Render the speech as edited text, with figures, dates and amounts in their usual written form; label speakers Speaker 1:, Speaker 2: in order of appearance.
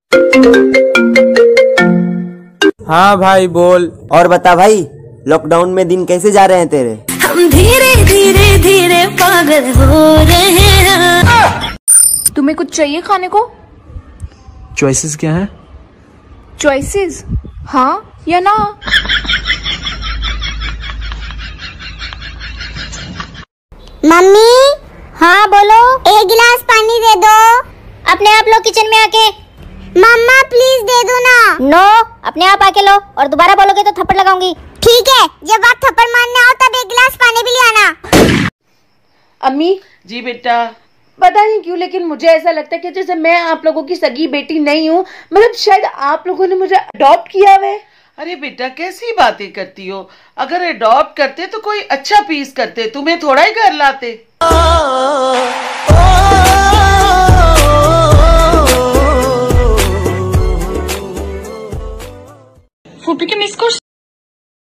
Speaker 1: हाँ भाई बोल।
Speaker 2: और बता भाई, लॉकडाउन में दिन कैसे जा रहे हैं तेरे?
Speaker 3: हम धीरे धीरे धीरे पागल हो रहे हैं।
Speaker 4: तुम्हें कुछ चाहिए खाने को?
Speaker 1: चॉइसेस क्या है?
Speaker 4: चॉइसेस हाँ या ना?
Speaker 5: मम्मी। हाँ बोलो। एक गिलास पानी दे दो। अपने आप लो किचन में आके। मम्मा प्लीज दे दो ना। नो, अपने आप आके लो, और दोबारा बोलोगे तो थप्पड़ लगाऊंगी। ठीक है, जब आप थप्पड़ मारने आओ तब एक गिलास पानी भी ले आना।
Speaker 6: अम्मी
Speaker 7: जी बेटा।
Speaker 6: पता नहीं क्यों, लेकिन मुझे ऐसा लगता है कि जैसे मैं आप लोगों की सगी बेटी नहीं हूँ, मतलब शायद आप लोगों ने मुझे अडॉप्ट किया हुआ है।
Speaker 7: अरे बेटा कैसी बातें करती हो, अगर अडॉप्ट करते तो कोई अच्छा पीस करते, तुम्हें थोड़ा ही घर लाते।
Speaker 4: फोटो के मिस कर